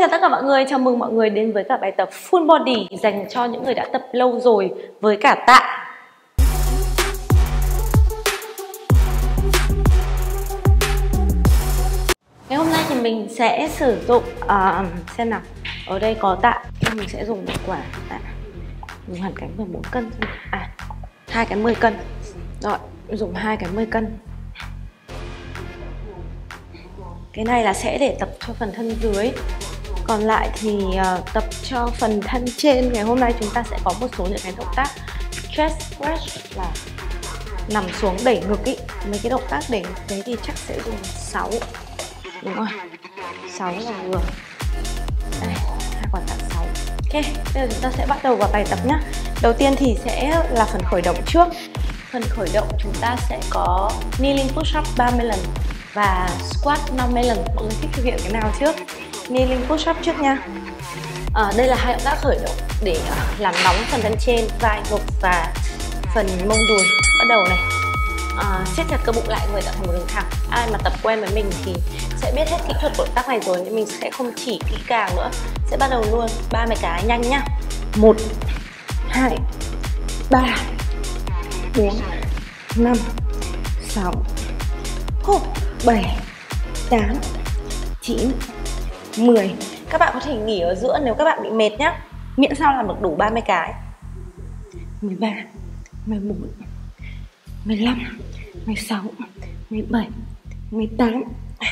chào tất cả mọi người, chào mừng mọi người đến với cả bài tập Full Body dành cho những người đã tập lâu rồi với cả tạ. Ngày hôm nay thì mình sẽ sử dụng, xem nào, ở đây có tạ, mình sẽ dùng một quả tạ, dùng hẳn cánh 14 cân, hai cái 10 cân, rồi dùng hai cái 10 cân. Cái này là sẽ để tập cho phần thân dưới. Còn lại thì tập cho phần thân trên. Ngày hôm nay chúng ta sẽ có một số những cái động tác chest stretch là nằm xuống đẩy ngực ý. Mấy cái động tác đẩy ngực đấy thì chắc sẽ dùng 6. Đúng rồi, 6 là vừa. Đây, hai quả tạ 6. Ok, bây giờ chúng ta sẽ bắt đầu vào bài tập nhé. Đầu tiên thì sẽ là phần khởi động trước. Phần khởi động chúng ta sẽ có kneeling push up 30 lần và squat 50 lần. Mọi người thích thực hiện cái nào trước? Kneeling push up trước nha. Đây là hai động tác khởi động để làm nóng phần thân trên, vai, ngực và phần mông đùi. Bắt đầu này. Siết chặt cơ bụng lại, người tạo thành một đường thẳng. Ai mà tập quen với mình thì sẽ biết hết kỹ thuật của động tác này rồi, nhưng mình sẽ không chỉ kỹ càng nữa. Sẽ bắt đầu luôn 30 cái nhanh nhá. 1 2 3 4 5 6 7 8 9 10. Các bạn có thể nghỉ ở giữa nếu các bạn bị mệt nhá. Miễn sao làm được đủ 30 cái. 13 14 15 16 17 18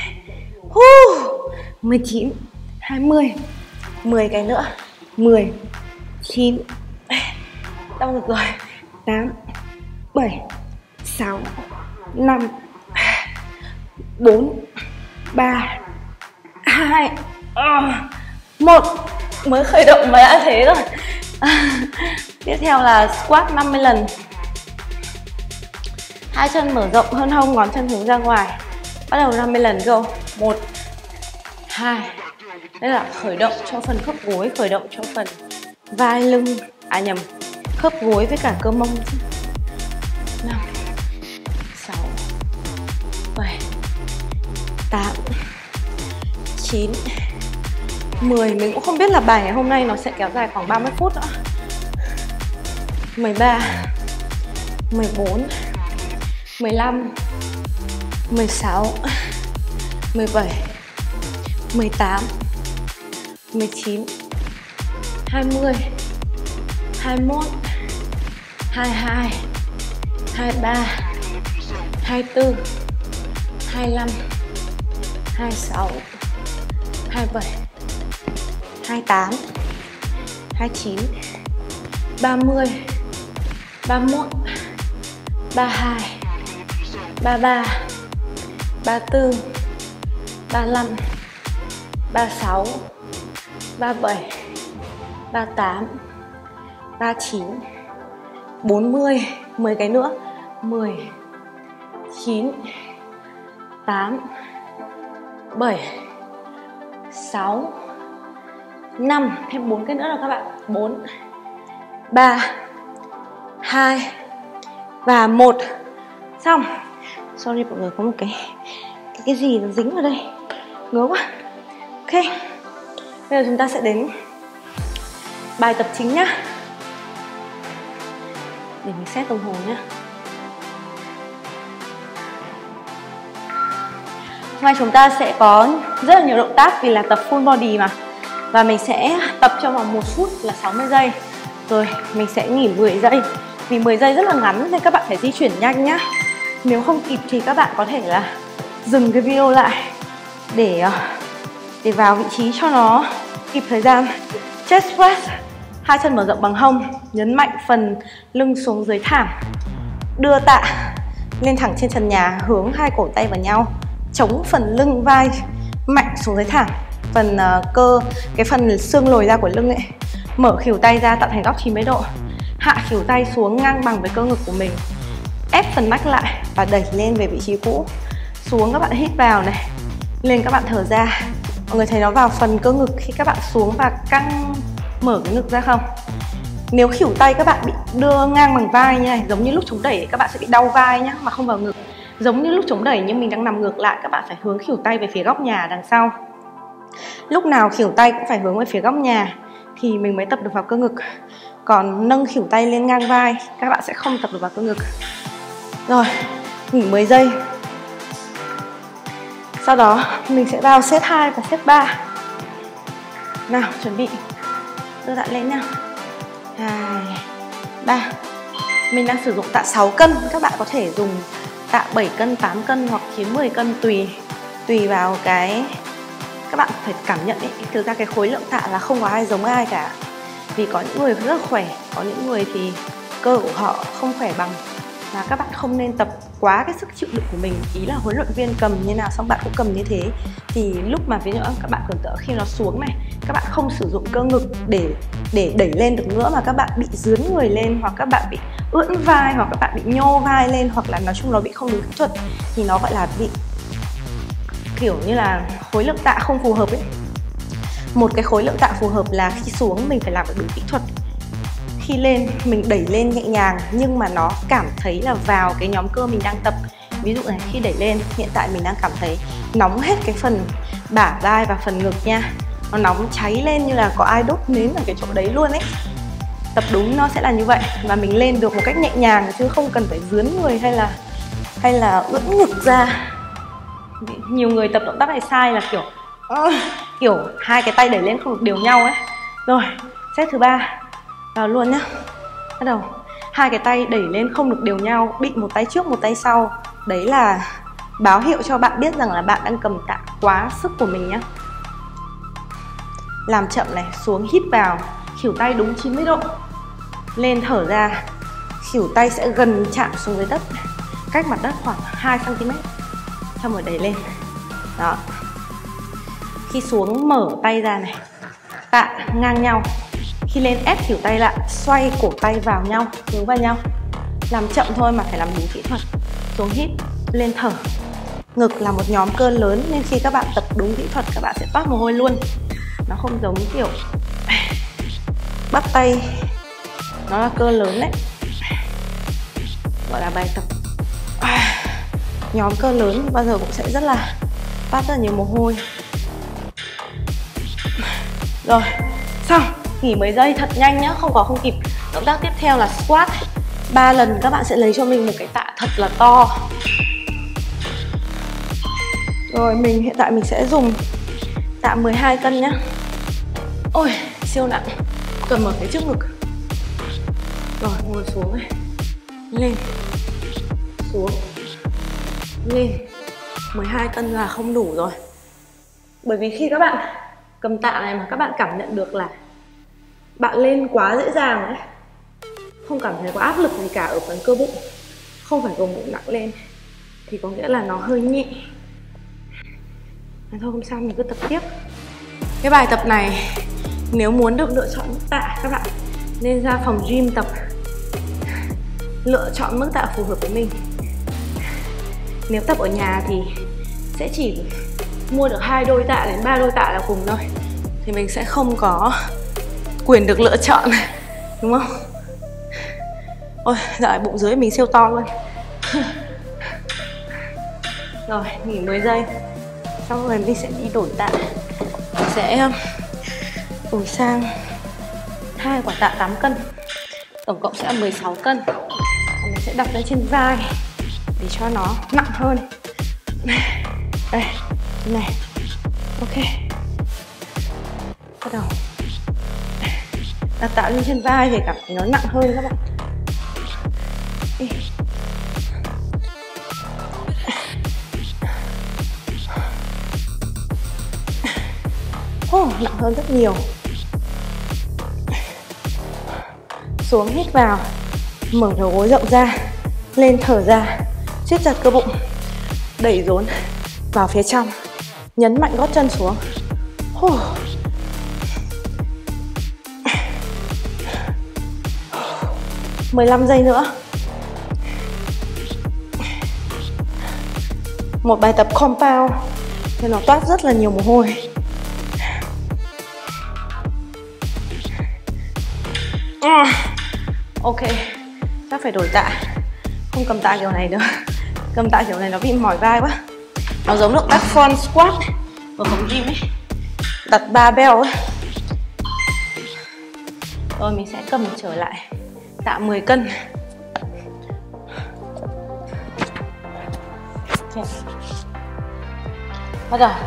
19 20. 10 cái nữa. 10 9 đau ngực rồi. 8 7 6 5 4 3 2 1. Mới khởi động mà đã thế rồi. Tiếp theo là squat 50 lần. Hai chân mở rộng hơn hông, ngón chân hướng ra ngoài. Bắt đầu 50 lần, go. 1 2. Đây là khởi động cho phần khớp gối, khởi động cho phần vai lưng, khớp gối với cả cơ mông. 5 6 7 8 9 10. Mình cũng không biết là bài ngày hôm nay nó sẽ kéo dài khoảng 30 phút nữa. 13 14 15 16 17 18 19 20 21 22 23 24 25 26 27 28 29 30 31 32 33 34 35 36 37 38 39 40. 10 cái nữa. 10 9 8 7 6 5. Thêm 4 cái nữa là các bạn. 4 3 2 và 1. Xong. Sorry mọi người, có một cái gì nó dính vào đây, ngứa quá. Ok, bây giờ chúng ta sẽ đến bài tập chính nhá. Để mình set đồng hồ nhá. Hôm nay chúng ta sẽ có rất là nhiều động tác vì là tập full body mà. Và mình sẽ tập trong vòng 1 phút là 60 giây. Rồi mình sẽ nghỉ 10 giây. Vì 10 giây rất là ngắn nên các bạn phải di chuyển nhanh nhá. Nếu không kịp thì các bạn có thể là dừng cái video lại để vào vị trí cho nó kịp thời gian. Chest press, hai chân mở rộng bằng hông, nhấn mạnh phần lưng xuống dưới thảm, đưa tạ lên thẳng trên trần nhà, hướng hai cổ tay vào nhau, chống phần lưng vai mạnh xuống dưới thảm, phần cái phần xương lồi ra của lưng ấy, mở khuỷu tay ra tạo thành góc 90 độ, hạ khuỷu tay xuống ngang bằng với cơ ngực của mình, ép phần nách lại và đẩy lên về vị trí cũ. Xuống các bạn hít vào này, lên các bạn thở ra. Mọi người thấy nó vào phần cơ ngực khi các bạn xuống và căng mở cái ngực ra không? Nếu khuỷu tay các bạn bị đưa ngang bằng vai như này, giống như lúc chống đẩy các bạn sẽ bị đau vai nhá, mà không vào ngực. Giống như lúc chống đẩy nhưng mình đang nằm ngược lại, các bạn phải hướng khuỷu tay về phía góc nhà đằng sau. Lúc nào khuỷu tay cũng phải hướng về phía góc nhà thì mình mới tập được vào cơ ngực. Còn nâng khuỷu tay lên ngang vai, các bạn sẽ không tập được vào cơ ngực. Rồi, nghỉ 10 giây. Sau đó mình sẽ vào set 2 và set 3. Nào, chuẩn bị. Đưa tạ lên nha. 2, 3. Mình đang sử dụng tạ 6 cân. Các bạn có thể dùng tạ 7 cân, 8 cân hoặc 10 cân tùy vào cái các bạn phải cảm nhận ấy. Thực ra cái khối lượng tạ là không có ai giống ai cả. Vì có những người rất là khỏe, có những người thì cơ của họ không khỏe bằng. Và các bạn không nên tập quá cái sức chịu đựng của mình. Ý là huấn luyện viên cầm như nào xong bạn cũng cầm như thế. Thì lúc mà ví dụ các bạn tưởng tượng khi nó xuống này, các bạn không sử dụng cơ ngực để đẩy lên được nữa, mà các bạn bị dướn người lên, hoặc các bạn bị ưỡn vai, hoặc các bạn bị nhô vai lên, hoặc là nói chung nó bị không đúng kỹ thuật, thì nó gọi là bị kiểu như là khối lượng tạ không phù hợp ấy. Một cái khối lượng tạ phù hợp là khi xuống mình phải làm được đúng kỹ thuật, khi lên mình đẩy lên nhẹ nhàng nhưng mà nó cảm thấy là vào cái nhóm cơ mình đang tập. Ví dụ này, khi đẩy lên hiện tại mình đang cảm thấy nóng hết cái phần bả vai và phần ngực nha. Nó nóng cháy lên như là có ai đốt nến ở cái chỗ đấy luôn ấy. Tập đúng nó sẽ là như vậy, và mình lên được một cách nhẹ nhàng chứ không cần phải dướn người hay là ưỡn ngực ra. Nhiều người tập động tác này sai là kiểu hai cái tay đẩy lên không được đều nhau ấy. Rồi, set thứ 3 vào luôn nhá. Bắt đầu. Hai cái tay đẩy lên không được đều nhau, bị một tay trước một tay sau. Đấy là báo hiệu cho bạn biết rằng là bạn đang cầm tạ quá sức của mình nhá. Làm chậm này, xuống hít vào, khuỷu tay đúng 90 độ. Lên thở ra, khuỷu tay sẽ gần chạm xuống dưới đất, cách mặt đất khoảng 2 cm. Xong rồi đẩy lên. Đó. Khi xuống mở tay ra này, tạ ngang nhau. Khi lên ép khuỷu tay lại, xoay cổ tay vào nhau, hướng vào nhau. Làm chậm thôi mà phải làm đúng kỹ thuật. Xuống hít, lên thở. Ngực là một nhóm cơ lớn nên khi các bạn tập đúng kỹ thuật các bạn sẽ toát mồ hôi luôn. Nó không giống kiểu bắp tay, nó là cơ lớn đấy. Gọi là bài tập nhóm cơ lớn bao giờ cũng sẽ rất là toát rất là nhiều mồ hôi. Rồi, xong. Nghỉ 10 giây thật nhanh nhá, không kịp. Động tác tiếp theo là squat. 3 lần các bạn sẽ lấy cho mình một cái tạ thật là to. Rồi, hiện tại mình sẽ dùng tạ 12 cân nhá. Ôi, siêu nặng. Cầm ở phía trước ngực. Rồi, ngồi xuống này. Lên. Xuống. Lên. 12 cân là không đủ rồi. Bởi vì khi các bạn cầm tạ này mà các bạn cảm nhận được là bạn lên quá dễ dàng ấy, không cảm thấy có áp lực gì cả ở phần cơ bụng, không phải gồng bụng nặng lên, thì có nghĩa là nó hơi nhẹ. Thôi không sao, mình cứ tập tiếp. Cái bài tập này nếu muốn được lựa chọn mức tạ, các bạn nên ra phòng gym tập, lựa chọn mức tạ phù hợp với mình. Nếu tập ở nhà thì sẽ chỉ mua được 2 đôi tạ đến 3 đôi tạ là cùng thôi, thì mình sẽ không có quyền được lựa chọn, đúng không? Ôi, dạo này bụng dưới mình siêu to luôn. Rồi, nghỉ 10 giây. Xong rồi mình sẽ đi đổi tạ. Mình sẽ đổi sang 2 quả tạ 8 cân. Tổng cộng sẽ là 16 cân. Mình sẽ đặt lên trên vai để cho nó nặng hơn. Đây, này. Ok. Bắt đầu. Đặt tạ lên trên vai để cảm thấy nó nặng hơn các bạn. Nặng hơn rất nhiều. Xuống hít vào, mở đầu gối rộng ra, lên thở ra, siết chặt cơ bụng, đẩy rốn vào phía trong, nhấn mạnh gót chân xuống. 15 giây nữa. Một bài tập compound nên nó toát rất là nhiều mồ hôi. Ok, chắc phải đổi tạ. Không cầm tạ kiểu này nữa. Cầm tạ kiểu này nó bị mỏi vai quá. Nó giống động tác front squat ở phòng gym ấy. đặt barbell ấy. Rồi mình sẽ cầm trở lại tạ 10 cân. Okay. Bắt đầu.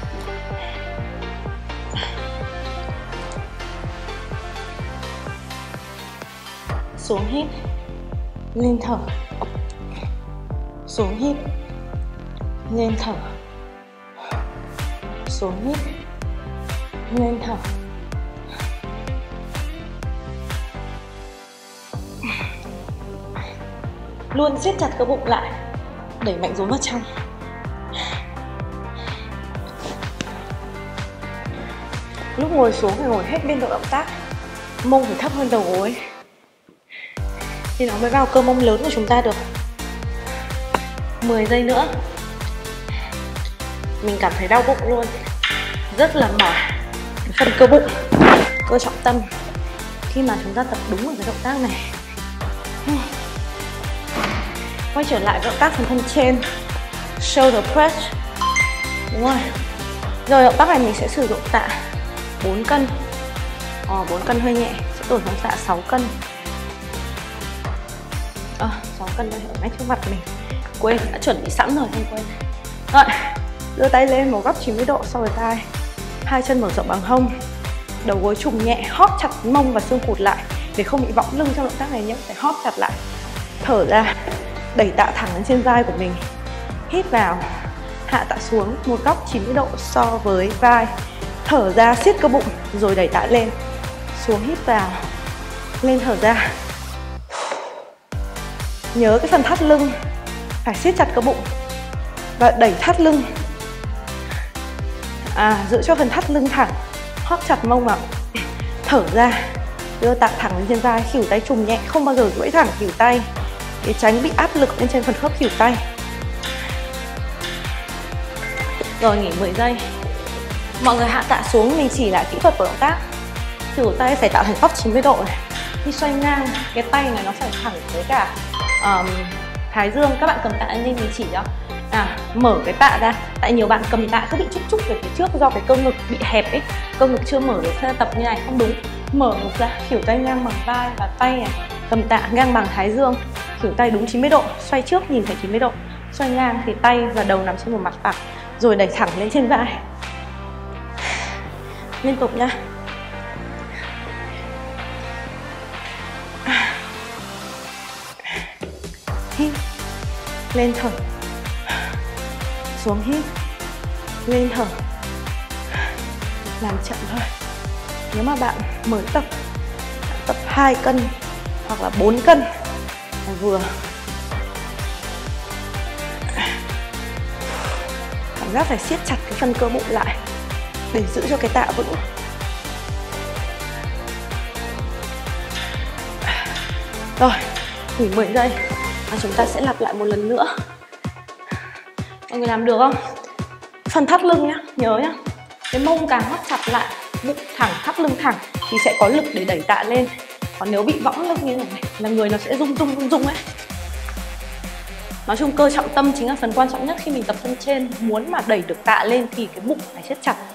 Xuống hít, lên thở. Xuống hít, lên thở. Xuống hít, lên thở. Luôn siết chặt cơ bụng lại, đẩy mạnh rốn vào trong. Lúc ngồi xuống phải ngồi hết biên độ động tác, mông phải thấp hơn đầu gối thì nó mới vào cơ mông lớn của chúng ta được. 10 giây nữa. Mình cảm thấy đau bụng luôn, rất là mỏi cái phần cơ bụng, cơ trọng tâm khi mà chúng ta tập đúng ở cái động tác này. Quay trở lại động tác phần thân trên, shoulder press. Đúng rồi. Rồi động tác này mình sẽ sử dụng tạ 4 cân. 4 cân hơi nhẹ, sẽ đổi sang tạ 6 cân. 6 cân đây ở ngay trước mặt mình. Quên, đã chuẩn bị sẵn rồi, không quên. Rồi, đưa tay lên một góc 90 độ so với tai. Hai chân mở rộng bằng hông. Đầu gối trùng nhẹ, hóp chặt mông và xương cụt lại để không bị võng lưng trong động tác này nhé. Phải hóp chặt lại. Thở ra, đẩy tạ thẳng lên trên vai của mình. Hít vào, hạ tạ xuống một góc 90 độ so với vai. Thở ra, siết cơ bụng rồi đẩy tạ lên. Xuống hít vào, lên thở ra. Nhớ cái phần thắt lưng phải siết chặt cơ bụng và đẩy thắt lưng. Giữ cho phần thắt lưng thẳng, hóp chặt mông vào. Thở ra, đưa tạ thẳng lên trên vai, khuỷu tay trùng nhẹ, không bao giờ duỗi thẳng khuỷu tay để tránh bị áp lực lên trên phần khớp khuỷu tay. Rồi nghỉ 10 giây. Mọi người hạ tạ xuống, mình chỉ lại kỹ thuật của động tác. Khuỷu tay phải tạo thành góc 90 độ này. Khi xoay ngang, cái tay này nó phải thẳng với cả thái dương. Các bạn cầm tạ lên mình chỉ cho. Mở cái tạ ra. Tại nhiều bạn cầm tạ cứ bị trúc về phía trước do cái cơ ngực bị hẹp ấy. Cơ ngực chưa mở được tập như này, không đúng. Mở ngực ra, khuỷu tay ngang bằng vai và tay này cầm tạ ngang bằng thái dương. Khuỷu tay đúng 90 độ, xoay trước nhìn thấy 90 độ. Xoay ngang thì tay và đầu nằm trên một mặt phẳng. Rồi đẩy thẳng lên trên vai. Liên tục nhá. Hít, lên thở. Xuống hít, lên thở. Làm chậm thôi. Nếu mà bạn mới tập 2 cân hoặc là 4 cân là vừa. Cảm giác phải siết chặt cái phần cơ bụng lại để giữ cho cái tạ vững. Rồi, nghỉ 10 giây và chúng ta sẽ lặp lại một lần nữa. Mọi người làm được không? Phần thắt lưng nhá, nhớ nhá. Cái mông càng hóp chặt lại, bụng thẳng, thắt lưng thẳng thì sẽ có lực để đẩy tạ lên. Còn nếu bị võng lưng như này là người nó sẽ rung ấy. Nói chung cơ trọng tâm chính là phần quan trọng nhất khi mình tập thân trên. Muốn mà đẩy được tạ lên thì cái bụng phải siết chặt.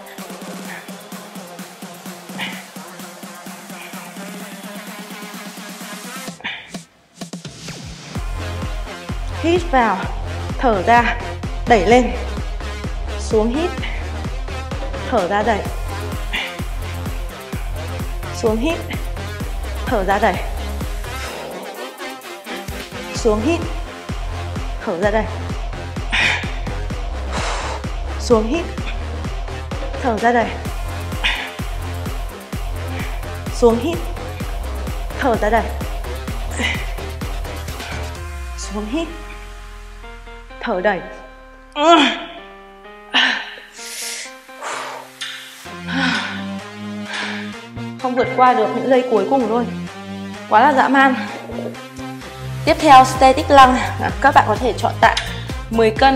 Hít vào, thở ra, đẩy lên. Xuống hít, thở ra đẩy. Xuống hít, thở ra đẩy. Xuống hít, thở ra đẩy. Xuống hít, thở ra đẩy. Xuống hít, thở ra đẩy. Xuống hít, thở đẩy. Không vượt qua được những giây cuối cùng thôi, quá là dã man. Tiếp theo static lung, các bạn có thể chọn tạ 10 cân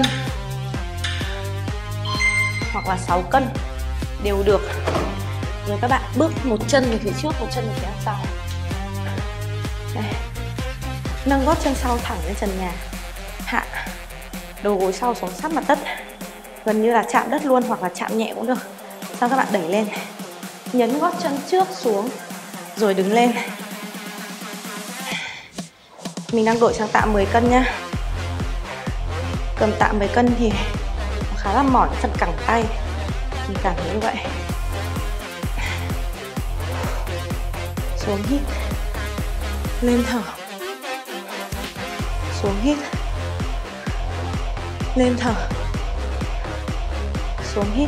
hoặc là 6 cân đều được. Rồi các bạn bước một chân về phía trước, một chân về phía sau. Đây. Nâng gót chân sau thẳng lên trần nhà, hạ đầu gối sau xuống sát mặt đất, gần như là chạm đất luôn hoặc là chạm nhẹ cũng được. Xong các bạn đẩy lên, nhấn gót chân trước xuống rồi đứng lên. Mình đang đổi sang tạ 10 cân nha. Cầm tạ 10 cân thì nó khá là mỏi phần cẳng tay, mình cảm thấy như vậy. Xuống hít, lên thở, xuống hít, lên thở, xuống hít,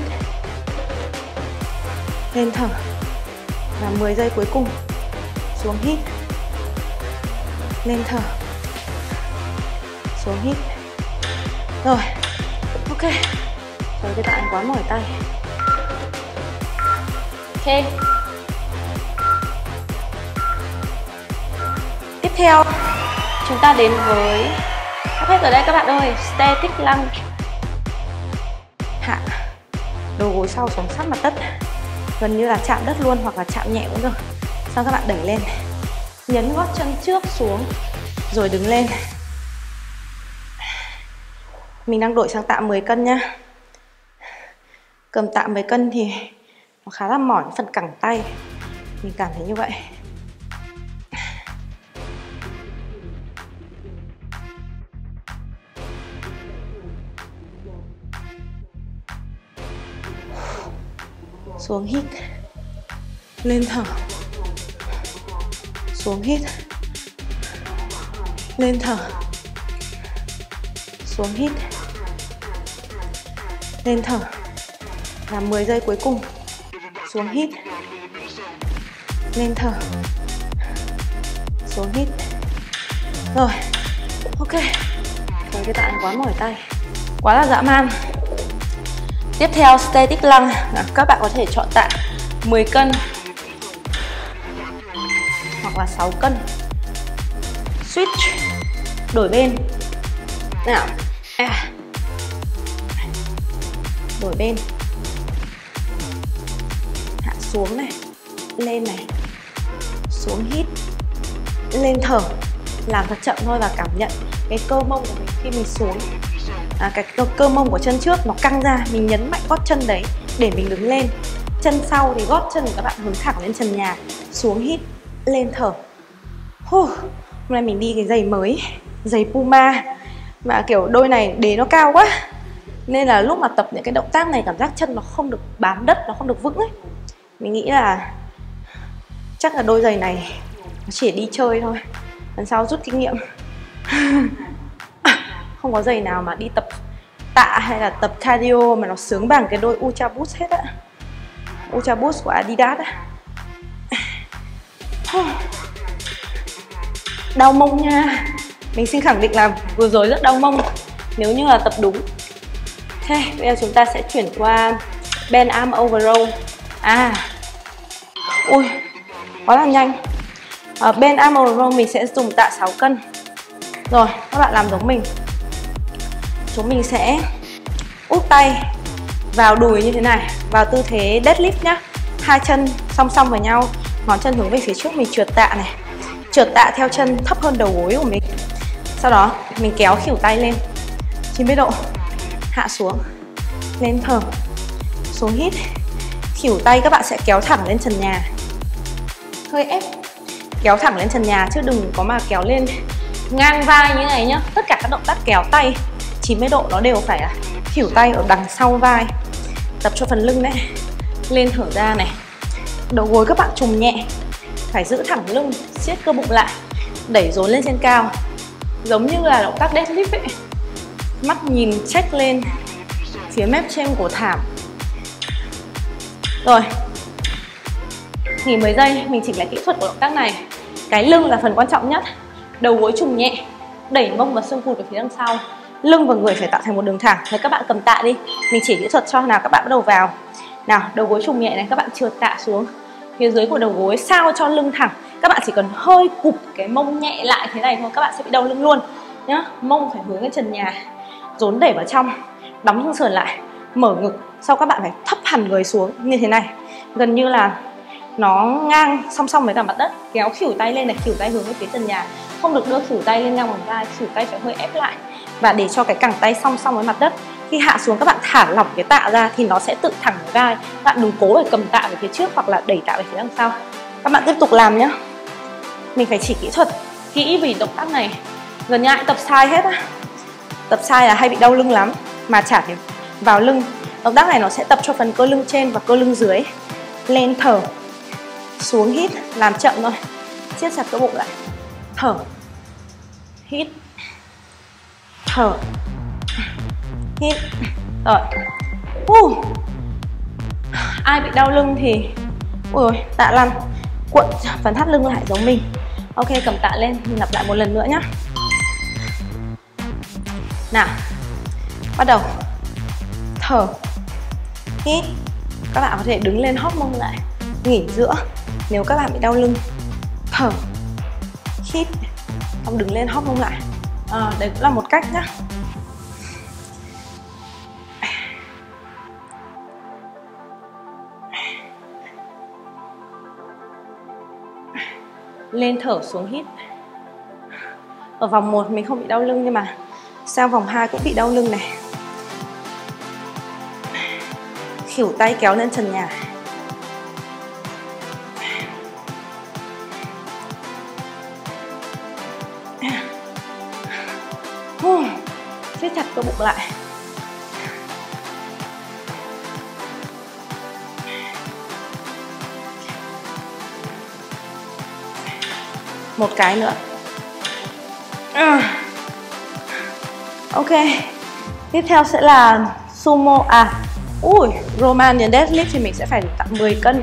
lên thở. Và 10 giây cuối cùng. Xuống hít, lên thở, xuống hít. Rồi, ok. Rồi các bạn quá mỏi tay. Ok. Tiếp theo, chúng ta đến với sắp hết rồi đây các bạn ơi. Static lunge. Hạ đầu gối sau xuống sát mặt đất, gần như là chạm đất luôn hoặc là chạm nhẹ cũng được. Sau các bạn đẩy lên, nhấn gót chân trước xuống rồi đứng lên. Mình đang đổi sang tạ 10 cân nhá. Cầm tạ 10 cân thì nó khá là mỏi phần cẳng tay, mình cảm thấy như vậy. Xuống hít, lên thở, xuống hít, lên thở, xuống hít, lên thở. Và 10 giây cuối cùng. Xuống hít, lên thở, xuống hít. Rồi, ok. Rồi cái tạ quá mỏi tay, quá là dã man. Tiếp theo static lunge, các bạn có thể chọn tạ 10 cân hoặc là 6 cân. Switch, đổi bên. Nào, đổi bên. Hạ xuống này, lên này, xuống hít, lên thở. Làm thật chậm thôi và cảm nhận cái cơ mông của mình khi mình xuống. Cái cơ mông của chân trước nó căng ra, mình nhấn mạnh gót chân đấy để mình đứng lên. Chân sau thì gót chân của các bạn hướng thẳng lên trần nhà. Xuống hít, lên thở. Hôm nay mình đi cái giày mới, giày Puma, mà kiểu đôi này đế nó cao quá, nên là lúc mà tập những cái động tác này cảm giác chân nó không được bám đất, nó không được vững ấy. Mình nghĩ là chắc là đôi giày này nó chỉ đi chơi thôi, lần sau rút kinh nghiệm. Không có giày nào mà đi tập tạ hay là tập cardio mà nó sướng bằng cái đôi Ultra Boost hết á. Ultra Boost của Adidas á. Đau mông nha. Mình xin khẳng định là vừa rồi rất đau mông nếu như là tập đúng. Ok, bây giờ chúng ta sẽ chuyển qua bend arm over row. Ui, quá là nhanh. Bend arm over row mình sẽ dùng tạ 6 cân. Rồi, các bạn làm giống mình. Chúng mình sẽ úp tay vào đùi như thế này, vào tư thế deadlift nhá. Hai chân song song với nhau, ngón chân hướng về phía trước, mình trượt tạ này. Trượt tạ theo chân thấp hơn đầu gối của mình. Sau đó mình kéo khuỷu tay lên 90 độ, hạ xuống, lên thở, xuống hít. Khuỷu tay các bạn sẽ kéo thẳng lên trần nhà, hơi ép, kéo thẳng lên trần nhà chứ đừng có mà kéo lên ngang vai như này nhá. Tất cả các động tác kéo tay 90 độ nó đều phải là khuỷu tay ở đằng sau vai. Tập cho phần lưng đấy. Lên thở ra này. Đầu gối các bạn trùng nhẹ, phải giữ thẳng lưng, siết cơ bụng lại, đẩy dồn lên trên cao, giống như là động tác deadlift ấy. Mắt nhìn check lên phía mép trên của thảm. Rồi, nghỉ 10 giây, mình chỉnh lại kỹ thuật của động tác này. Cái lưng là phần quan trọng nhất. Đầu gối trùng nhẹ, đẩy mông và xương cụt về phía đằng sau. Lưng và người phải tạo thành một đường thẳng. Thế các bạn cầm tạ đi, mình chỉ kỹ thuật cho nào các bạn bắt đầu vào. Nào, đầu gối trùng nhẹ này, các bạn trượt tạ xuống phía dưới của đầu gối sao cho lưng thẳng. Các bạn chỉ cần hơi cụp cái mông nhẹ lại thế này thôi, các bạn sẽ bị đau lưng luôn nhá. Mông phải hướng lên trần nhà, rốn đẩy vào trong, đóng xương sườn lại, mở ngực. Sau các bạn phải thấp hẳn người xuống như thế này, gần như là nó ngang song song với cả mặt đất. Kéo khuỷu tay lên này, khuỷu tay hướng về phía trần nhà, không được đưa khuỷu tay lên ngang bằng vai, khuỷu tay phải hơi ép lại và để cho cái cẳng tay song song với mặt đất. Khi hạ xuống các bạn thả lỏng cái tạ ra thì nó sẽ tự thẳng cái vai. Các bạn đừng cố để cầm tạ về phía trước hoặc là đẩy tạ về phía đằng sau. Các bạn tiếp tục làm nhé. Mình phải chỉ kỹ thuật kỹ vì động tác này gần như ai tập sai hết á. Tập sai là hay bị đau lưng lắm mà chả thể vào lưng. Động tác này nó sẽ tập cho phần cơ lưng trên và cơ lưng dưới. Lên thở, xuống hít, làm chậm thôi. Siết chặt cơ bụng lại. Thở, hít, thở, hít. Rồi. Ai bị đau lưng thì ui tạ lăn, cuộn phần thắt lưng lại giống mình. Ok, cầm tạ lên, mình lặp lại một lần nữa nhé. Nào, bắt đầu. Thở, hít. Các bạn có thể đứng lên hóp mông lại, nghỉ giữa nếu các bạn bị đau lưng. Thở, hít, xong đứng lên hóp mông lại. Đấy cũng là một cách nhé. Lên thở, xuống hít. Ở vòng 1 mình không bị đau lưng nhưng mà sang vòng 2 cũng bị đau lưng này. Khuỷu tay kéo lên trần nhà. Siết chặt cơ bụng lại. Một cái nữa. Ok. Tiếp theo sẽ là sumo. Roman and deadlift thì mình sẽ phải tặng 10 cân.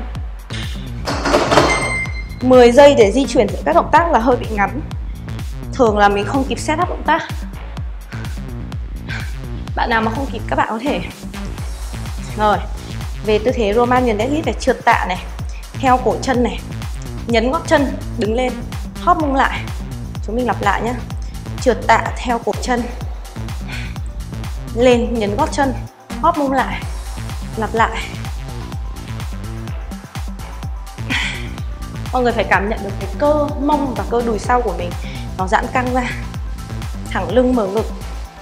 10 giây để di chuyển giữa các động tác là hơi bị ngắn. Thường là mình không kịp set up động tác. Bạn nào mà không kịp các bạn có thể. Rồi. Về tư thế Roman and deadlift phải trượt tạ này, theo cổ chân này, nhấn gót chân, đứng lên, hóp mông lại. Chúng mình lặp lại nhé. Trượt tạ theo cổ chân, lên nhấn gót chân, hóp mông lại, lặp lại. Mọi người phải cảm nhận được cái cơ mông và cơ đùi sau của mình nó giãn căng ra, thẳng lưng mở ngực.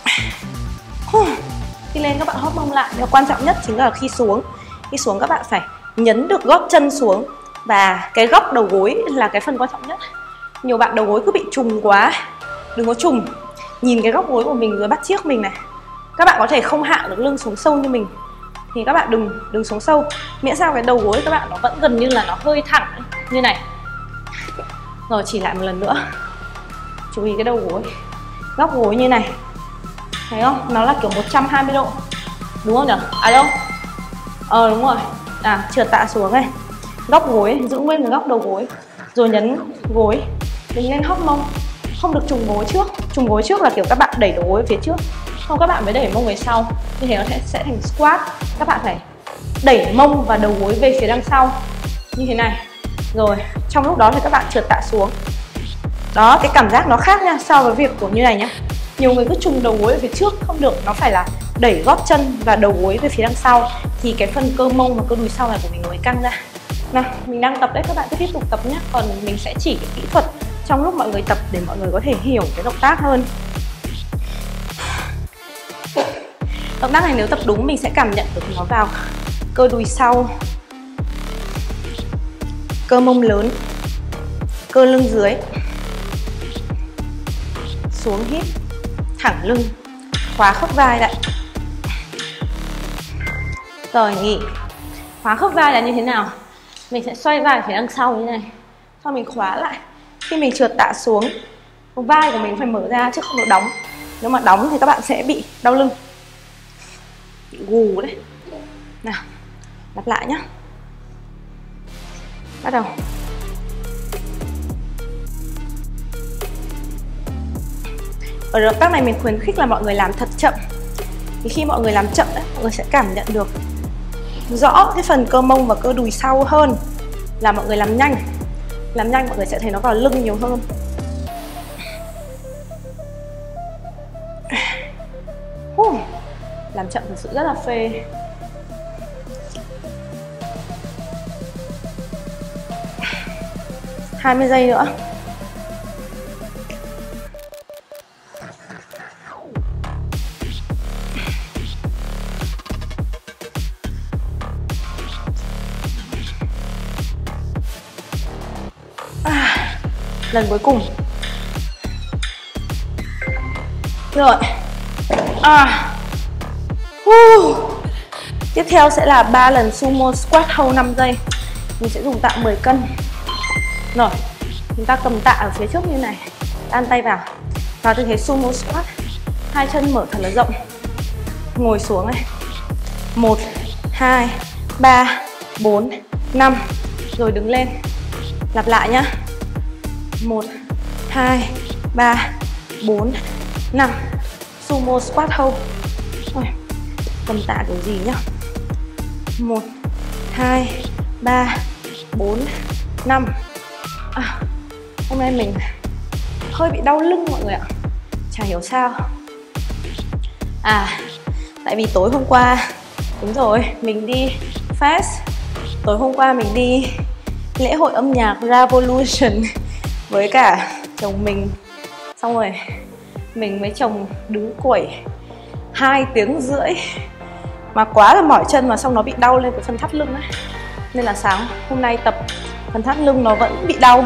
Khi lên các bạn hóp mông lại, và quan trọng nhất chính là khi xuống. Khi xuống các bạn phải nhấn được gót chân xuống và cái góc đầu gối là cái phần quan trọng nhất. Nhiều bạn đầu gối cứ bị trùng quá, đừng có trùng. Nhìn cái góc gối của mình rồi bắt chước mình này. Các bạn có thể không hạ được lưng xuống sâu như mình thì các bạn đừng xuống sâu, miễn sao cái đầu gối các bạn nó vẫn gần như là nó hơi thẳng như này. Rồi chỉ lại một lần nữa. Chú ý cái đầu gối, góc gối như này, thấy không? Nó là kiểu 120 độ, đúng không nhỉ? Đâu? Đúng rồi. Trượt tạ xuống này, góc gối giữ nguyên cái góc đầu gối, rồi nhấn gối, đứng lên hóp mông. Không được trùng gối trước. Trùng gối trước là kiểu các bạn đẩy đầu gối phía trước, không các bạn mới đẩy mông về sau. Như thế nó sẽ thành squat. Các bạn phải đẩy mông và đầu gối về phía đằng sau như thế này. Rồi trong lúc đó thì các bạn trượt tạ xuống. Đó, cái cảm giác nó khác nha so với việc của như này nhá. Nhiều người cứ trùng đầu gối về phía trước, không được. Nó phải là đẩy gót chân và đầu gối về phía đằng sau thì cái phần cơ mông và cơ đùi sau này của mình mới căng ra. Nào, mình đang tập đấy, các bạn cứ tiếp tục tập nhé. Còn mình sẽ chỉ cái kỹ thuật trong lúc mọi người tập để mọi người có thể hiểu cái động tác hơn. Động tác này nếu tập đúng mình sẽ cảm nhận được nó vào cơ đùi sau, cơ mông lớn, cơ lưng dưới. Xuống hít, thẳng lưng, khóa khớp vai lại. Rồi nghỉ. Khóa khớp vai là như thế nào? Mình sẽ xoay vai phía đằng sau như thế này, sau mình khóa lại. Khi mình trượt tạ xuống, vai của mình phải mở ra chứ không được đóng. Nếu mà đóng thì các bạn sẽ bị đau lưng, bị gù đấy. Nào, lặp lại nhé. Bắt đầu. Ở động tác này mình khuyến khích là mọi người làm thật chậm. Thì khi mọi người làm chậm đấy, mọi người sẽ cảm nhận được rõ cái phần cơ mông và cơ đùi sau hơn là mọi người làm nhanh. Làm nhanh mọi người sẽ thấy nó vào lưng nhiều hơn. Làm chậm thực sự rất là phê. – 20 giây nữa. Lần cuối cùng. Rồi. Tiếp theo sẽ là 3 lần sumo squat hold 5 giây. Mình sẽ dùng tạ 10 cân. Rồi, chúng ta cầm tạ ở phía trước như này, đan tay vào. Vào tư thế sumo squat. Hai chân mở thật là rộng. Ngồi xuống này. 1, 2, 3, 4, 5. Rồi đứng lên. Lặp lại nhá. 1, 2, 3, 4, 5. Sumo squat hold. Rồi, cầm tạ kiểu gì nhá. 1, 2, 3, 4, 5. Hôm nay mình hơi bị đau lưng mọi người ạ. Chả hiểu sao. Tại vì tối hôm qua, đúng rồi, mình đi fest. Tối hôm qua mình đi lễ hội âm nhạc Revolution với cả chồng mình. Xong rồi mình với chồng đứng quẩy 2 tiếng rưỡi. Mà quá là mỏi chân mà xong nó bị đau lên cái phần thắt lưng ấy. Nên là sáng hôm nay tập phần thắt lưng nó vẫn bị đau.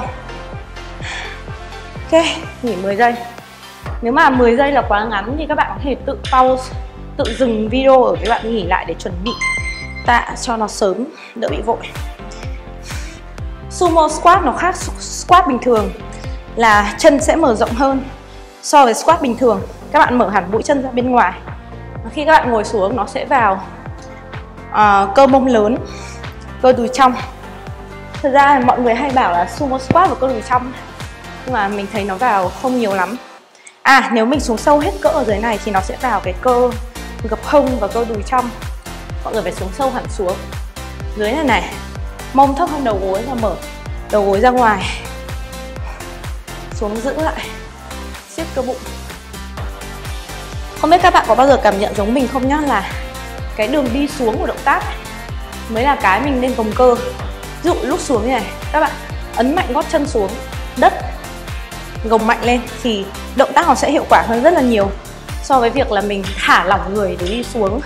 Ok, nghỉ 10 giây. Nếu mà 10 giây là quá ngắn thì các bạn có thể tự pause, tự dừng video ở cái bạn nghỉ lại để chuẩn bị tạ cho nó sớm, đỡ bị vội. Sumo squat nó khác squat bình thường là chân sẽ mở rộng hơn. So với squat bình thường, các bạn mở hẳn mũi chân ra bên ngoài. Khi các bạn ngồi xuống nó sẽ vào cơ mông lớn, cơ đùi trong. Thật ra mọi người hay bảo là sumo squat vào cơ đùi trong, nhưng mà mình thấy nó vào không nhiều lắm. Nếu mình xuống sâu hết cỡ ở dưới này thì nó sẽ vào cái cơ gập hông và cơ đùi trong. Mọi người phải xuống sâu hẳn xuống. Dưới này này, mông thấp hơn đầu gối và mở đầu gối ra ngoài. Xuống giữ lại, siết cơ bụng. Không biết các bạn có bao giờ cảm nhận giống mình không nhá, là cái đường đi xuống của động tác mới là cái mình nên gồng cơ. Ví dụ lúc xuống như này, các bạn ấn mạnh gót chân xuống đất, gồng mạnh lên thì động tác nó sẽ hiệu quả hơn rất là nhiều so với việc là mình thả lỏng người để đi xuống.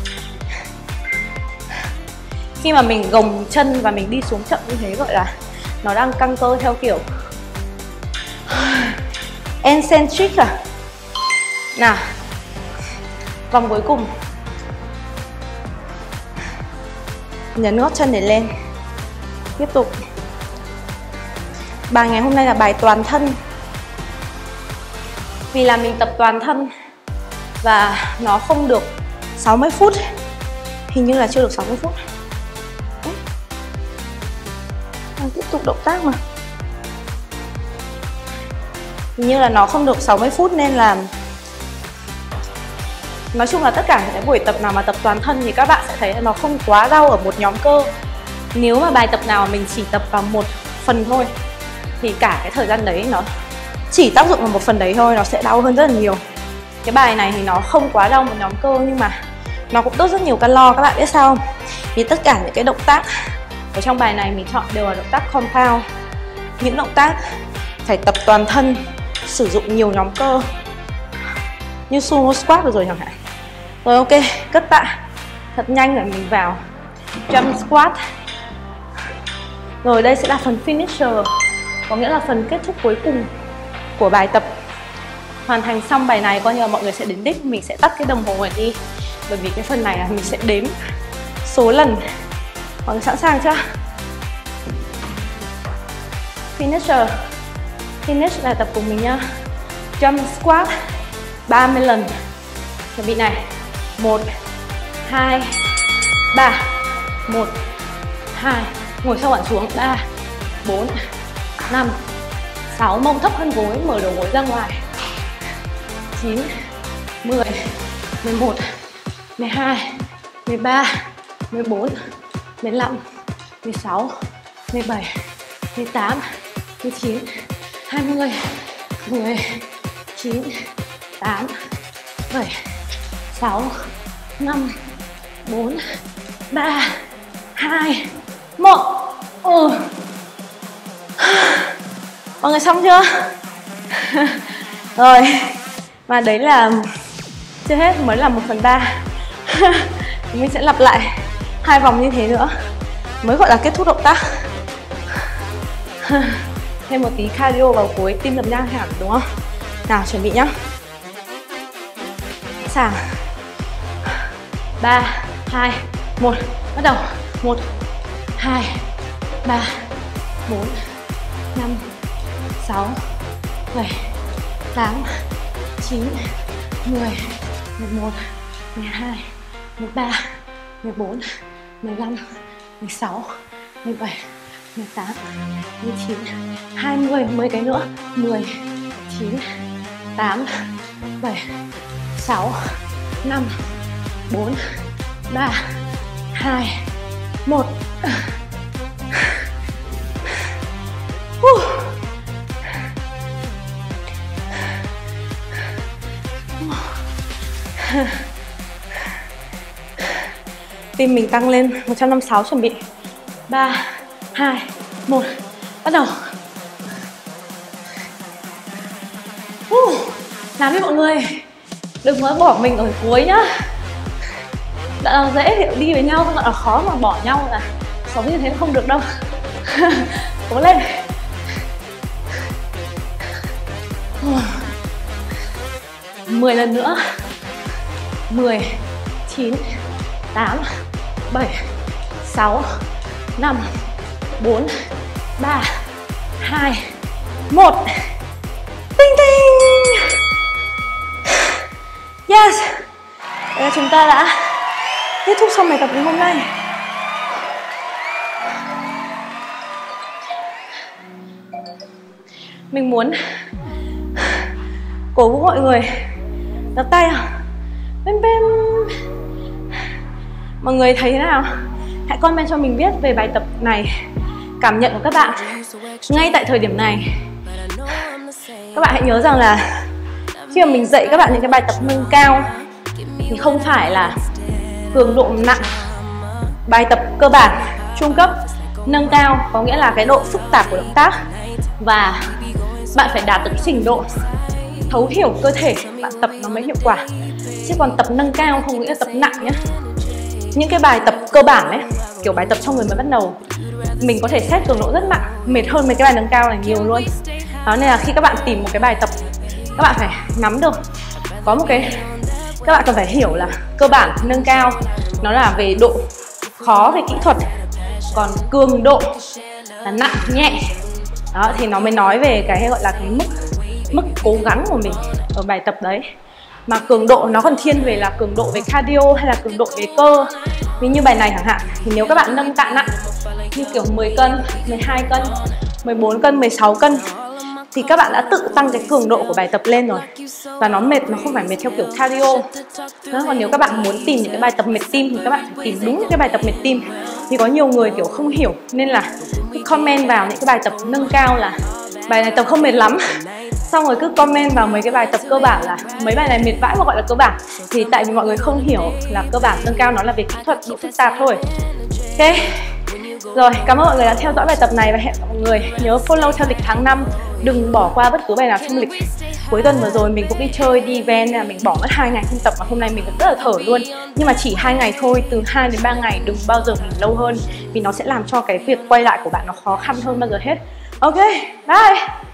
Khi mà mình gồng chân và mình đi xuống chậm như thế gọi là nó đang căng cơ theo kiểu eccentric Nào, vòng cuối cùng. Nhấn gót chân để lên. Tiếp tục. Bài ngày hôm nay là bài toàn thân. Vì là mình tập toàn thân và nó không được 60 phút. Hình như là chưa được 60 phút. Tiếp tục động tác mà. Hình như là nó không được 60 phút nên là nói chung là tất cả những cái buổi tập nào mà tập toàn thân thì các bạn sẽ thấy là nó không quá đau ở một nhóm cơ. Nếu mà bài tập nào mình chỉ tập vào một phần thôi thì cả cái thời gian đấy nó chỉ tác dụng vào một phần đấy thôi, nó sẽ đau hơn rất là nhiều. Cái bài này thì nó không quá đau một nhóm cơ nhưng mà nó cũng đốt rất nhiều calo, các bạn biết sao không? Vì tất cả những cái động tác ở trong bài này mình chọn đều là động tác compound. Những động tác phải tập toàn thân, sử dụng nhiều nhóm cơ như sumo squat rồi chẳng hạn. Rồi ok, cất tạ thật nhanh rồi mình vào jump squat. Rồi đây sẽ là phần finisher, có nghĩa là phần kết thúc cuối cùng của bài tập. Hoàn thành xong bài này coi như là mọi người sẽ đến đích. Mình sẽ tắt cái đồng hồ này đi, bởi vì cái phần này là mình sẽ đếm số lần. Mọi người sẵn sàng chưa? Finisher. Finish là tập cùng mình nhá. Jump squat 30 lần. Chuẩn bị này. 1, 2, 3. 1, 2. Ngồi sâu hẳn xuống. 3, 4, 5, 6. Mông thấp hơn gối, mở đầu gối ra ngoài. 9, 10, 11, 12, 13, 14, 15, 16, 17, 18, 19, 20, 10, 9, 8, 7, 6, 5, 4, 3, 2, 1. Mọi người xong chưa? Rồi. Và đấy là chưa hết, mới là 1/3. Mình sẽ lặp lại 2 vòng như thế nữa mới gọi là kết thúc động tác. Thêm một tí cardio vào cuối, tim đập nhanh hẳn đúng không? Nào chuẩn bị nhá. Sàng 3, 2, 1, bắt đầu. 1, 2, 3, 4, 5, 6, 7, 8, 9, 10, 11, 12, 13, 14, 15, 16, 17, 18, 19, 20, 10 cái nữa. 10, 9, 8, 7, 6, 5, 4, 3, 2, 1. Tim mình tăng lên 156, chuẩn bị 3, 2, 1, bắt đầu. Làm đi mọi người, đừng có bỏ mình ở cuối nhá. Đã là dễ thì đi với nhau, không là khó mà bỏ nhau là sống như thế không được đâu. Cố lên. 10 lần nữa. 10, 9, 8, 7, 6, 5, 4, 3, 2, 1. Tinh tinh. Yes. Đây là chúng ta đã kết thúc xong bài tập ngày hôm nay. Mình muốn cổ vũ mọi người đập tay à? Bên bên. Mọi người thấy thế nào? Hãy comment cho mình biết về bài tập này, cảm nhận của các bạn ngay tại thời điểm này. Các bạn hãy nhớ rằng là khi mà mình dạy các bạn những cái bài tập nâng cao thì không phải là cường độ nặng. Bài tập cơ bản, trung cấp, nâng cao có nghĩa là cái độ phức tạp của động tác và bạn phải đạt được trình độ thấu hiểu cơ thể bạn tập nó mới hiệu quả. Chứ còn tập nâng cao không nghĩa là tập nặng nhé. Những cái bài tập cơ bản ấy, kiểu bài tập cho người mới bắt đầu, mình có thể xét cường độ rất nặng, mệt hơn mấy cái bài nâng cao này nhiều luôn. Đó nên là khi các bạn tìm một cái bài tập, các bạn phải nắm được có một cái, các bạn cần phải hiểu là cơ bản nâng cao nó là về độ khó về kỹ thuật, còn cường độ là nặng nhẹ. Đó thì nó mới nói về cái gọi là cái mức cố gắng của mình ở bài tập đấy. Mà cường độ nó còn thiên về là cường độ về cardio hay là cường độ về cơ. Vì như bài này chẳng hạn, thì nếu các bạn nâng tạ nặng như kiểu 10 cân, 12 cân, 14 cân, 16 cân thì các bạn đã tự tăng cái cường độ của bài tập lên rồi. Và nó mệt, nó không phải mệt theo kiểu cardio. Đó, còn nếu các bạn muốn tìm những cái bài tập mệt tim thì các bạn phải tìm đúng những cái bài tập mệt tim. Vì có nhiều người kiểu không hiểu nên là comment vào những cái bài tập nâng cao là bài này tập không mệt lắm. Xong rồi cứ comment vào mấy cái bài tập cơ bản là mấy bài này mệt vãi mà gọi là cơ bản. Thì tại vì mọi người không hiểu là cơ bản nâng cao nó là về kỹ thuật, độ phức tạp thôi. Ok. Rồi, cảm ơn mọi người đã theo dõi bài tập này và hẹn gặp mọi người nhớ follow theo lịch tháng 5. Đừng bỏ qua bất cứ bài nào trong lịch. Cuối tuần vừa rồi mình cũng đi chơi, đi event nên là mình bỏ mất 2 ngày không tập và hôm nay mình cũng rất là thở luôn. Nhưng mà chỉ 2 ngày thôi, từ 2 đến 3 ngày, đừng bao giờ nghỉ lâu hơn vì nó sẽ làm cho cái việc quay lại của bạn nó khó khăn hơn bao giờ hết. Ok, bye.